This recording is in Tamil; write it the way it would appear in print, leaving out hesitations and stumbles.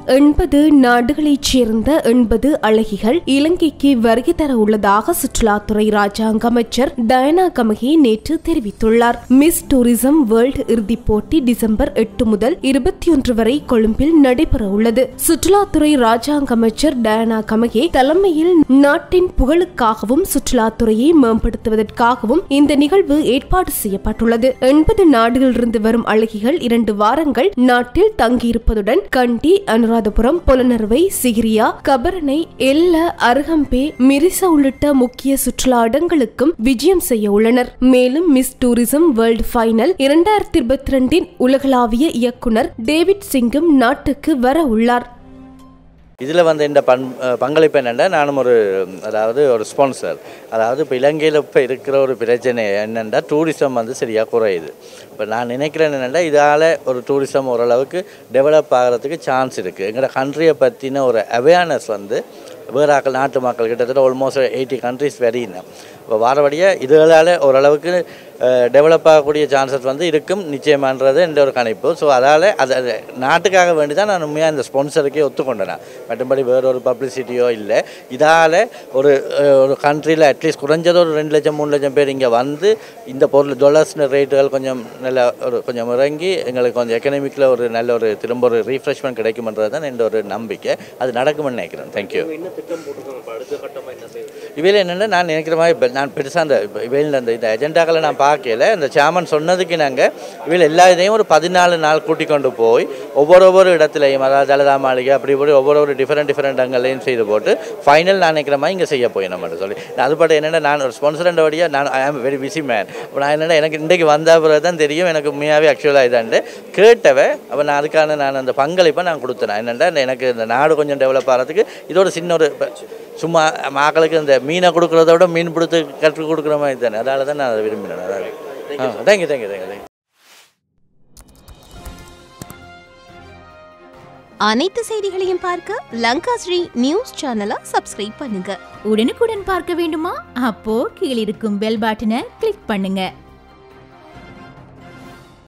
80 நாடுகளைச் சேர்ந்த 80 அழகிகள் இலங்கைக்கு வருகை தர உள்ளதாக சுற்றுலாத்துறை ராஜாங்க அமைச்சர் டயனா கமகே நேற்று தெரிவித்துள்ளார். மிஸ் டூரிசம் வேர்ல்ட் இறுதிப் போட்டி டிசம்பர் 8 முதல் 21 வரை கொழும்பில் நடைபெற உள்ளது. சுற்றுலாத்துறை ராஜாங்க அமைச்சர் டயனா கமகே தலைமையில் நாட்டின் புகழுக்காகவும் சுற்றுலாத்துறையை மேம்படுத்துவதற்காகவும் இந்த நிகழ்வு ஏற்பாடு செய்யப்பட்டுள்ளது. 80 நாடுகளிலிருந்து வரும் அழகிகள் 2 வாரங்கள் நாட்டில் தங்கியிருப்பதுடன் கண்டி, அனுராதபுரம், பொலனறுவை, சிகிரியா, கபரனை, எல்ல, அருகம்பே, மிரிச உள்ளிட்ட முக்கிய சுற்றுலா இடங்களுக்கும் விஜயம் செய்ய உள்ளனர். மேலும் மிஸ் டூரிசம் வேர்ல்ட் ஃபைனல் 2022 உலகளாவிய இயக்குனர் டேவிட் சிங்கும் நாட்டுக்கு வர உள்ளார். இதில் வந்து இந்த பங்களிப்பு என்னென்னா, நானும் ஒரு ஸ்பான்சர். அதாவது இப்போ இலங்கையில் இப்போ இருக்கிற ஒரு பிரச்சனை என்னென்னா, டூரிசம் வந்து சரியாக குறையுது. இப்போ நான் நினைக்கிறேன் என்னென்னா, இதால் ஒரு டூரிசம் ஓரளவுக்கு டெவலப் ஆகிறதுக்கு சான்ஸ் இருக்குது. எங்களோட கண்ட்ரியை பற்றின ஒரு அவேர்னஸ் வந்து வேறு நாட்டு மக்கள் கிட்டத்தட்ட ஆல்மோஸ்ட் 80 கண்ட்ரிஸ் வரையினோம். இப்போ வாரபடியாக இதனால் ஓரளவுக்கு டெவலப் ஆகக்கூடிய சான்சஸ் வந்து இருக்கும் நிச்சயமானது என்ற ஒரு கணிப்பு. ஸோ அதால் அது நாட்டுக்காக வேண்டி தான் நான் உண்மையாக இந்த ஸ்பான்சருக்கே ஒத்துக்கொண்டேன். மற்றபடி வேறு ஒரு பப்ளிசிட்டியோ இல்லை. இதால் ஒரு கண்ட்ரியில் அட்லீஸ்ட் குறைஞ்சது ஒரு 2 லட்சம் 3 லட்சம் பேர் இங்கே வந்து இந்த பொருள் டாலர்ஸ் ரேட்டுகள் கொஞ்சம் நல்ல கொஞ்சம் இறங்கி எங்களுக்கு கொஞ்சம் எக்கனாமிக்கில் ஒரு நல்ல ஒரு திரும்ப ஒரு ரீஃப்ரெஷ்மெண்ட் கிடைக்கும்ன்றது தான் என்ற ஒரு நம்பிக்கை. அது நடக்கும்னு நினைக்கிறேன். தேங்க்யூ. இவையில் என்னென்னா, நான் நினைக்கிற மாதிரி நான் பெருசாக அந்த இவையில் இந்த அஜெண்டாக்களை நான் பார்க்கல. இந்த சேர்மன் சொன்னதுக்கு நாங்கள் இவையில் எல்லா இதையும் ஒரு 14 நாள் கூட்டிக் கொண்டு போய் ஒவ்வொரு இடத்துலையும், அதாவது ஜலதா மாளிகை அப்படி ஒவ்வொரு டிஃப்ரெண்ட் அங்களையும் செய்து போட்டு ஃபைனல் நான் நினைக்கிற மாதிரி இங்கே செய்ய போய் நம்ம சொல்லி அதுபட்ட என்னென்னா, நான் ஒரு ஸ்பான்சர் வழியாக நான் ஐ ஆம் வெரி பிஸி மேன். இப்போ நான் என்னென்னா, எனக்கு இன்றைக்கு வந்த பிறகு தான் தெரியும் எனக்கு உண்மையாகவே ஆக்சுவலாக இதாண்டு கேட்டவை. அப்போ நான் அதுக்கான நான் அந்த பங்களிப்பை நான் கொடுத்தேன். என்னென்னா, எனக்கு இந்த நாடு கொஞ்சம் டெவலப் ஆகிறதுக்கு இதோட சின்ன ஒரு சும்மா மக்களுக்கு இந்த மீனை கொடுக்குறத விட மீன் பிடித்து கற்றுக் கொடுக்குற மாதிரி தானே. அதனால தான் நான் அதை விரும்பினேன். அதாவது தேங்க்யூ. அனைத்து செய்திகளையும் பார்க்க லங்காஸ்ரீ நியூஸ் சேனலை சப்ஸ்கிரைப் பண்ணுங்க. உடனுக்குடன் பார்க்க வேண்டுமா? அப்போ கீழிருக்கும் பெல் பட்டனை கிளிக் பண்ணுங்க.